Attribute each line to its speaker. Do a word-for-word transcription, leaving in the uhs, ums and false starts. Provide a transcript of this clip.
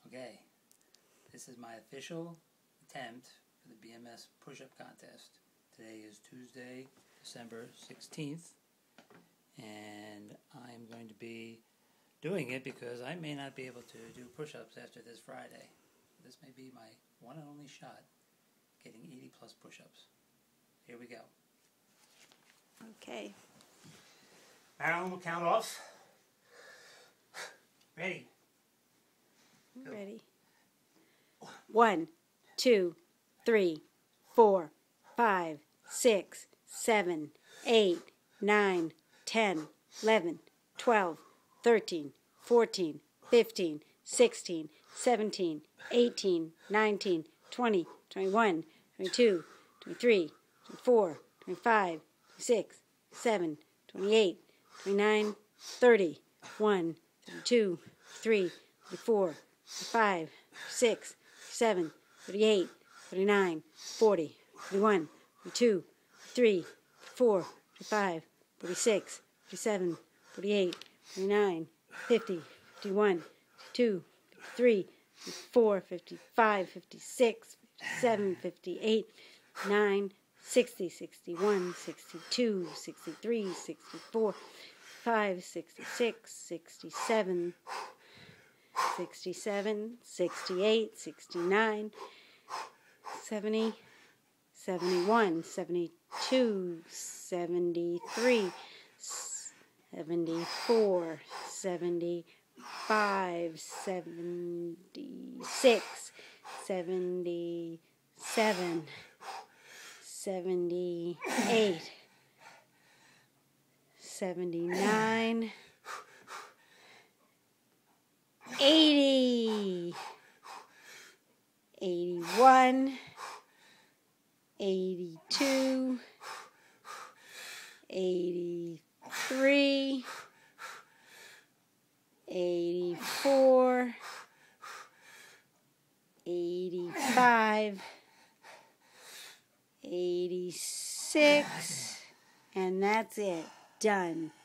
Speaker 1: Okay, this is my official attempt for the B M S push-up contest. Today is Tuesday, December sixteenth, and I'm going to be doing it because I may not be able to do push-ups after this Friday. This may be my one and only shot getting eighty plus push-ups. Here we go.
Speaker 2: Okay.
Speaker 1: Marilyn will count off. Ready?
Speaker 2: Ready. One, two, three, four, five, six, seven, eight, nine, ten, eleven, twelve, thirteen, fourteen, fifteen, sixteen, seventeen, eighteen, nineteen, twenty, twenty-one, twenty-two, twenty-three, twenty-four, twenty-five, twenty-six, twenty-seven, twenty-eight, twenty-nine, thirty, one, thirty-two, thirty-three, thirty-four, thirty-five, thirty-six, thirty-seven, thirty-eight, thirty-nine, forty, forty-one, forty-two, forty-three, forty-four, forty-five, forty-six, forty-seven, forty-eight, forty-nine, fifty, fifty-one, fifty-two, fifty-three, fifty-four, fifty-five, fifty-six, fifty-seven, fifty-eight, fifty-nine, sixty, sixty-one, sixty-two, sixty-three, sixty-four, sixty-five, sixty-six, sixty-seven, sixty-seven, sixty-eight, sixty-nine, seventy, seventy-one, seventy-two, seventy-three, seventy-four, seventy-five, seventy-six, seventy-seven, seventy-eight, seventy-nine, eighty, eighty-one, eighty-two, eighty-three, eighty-four, eighty-five, eighty-six, and that's it. Done.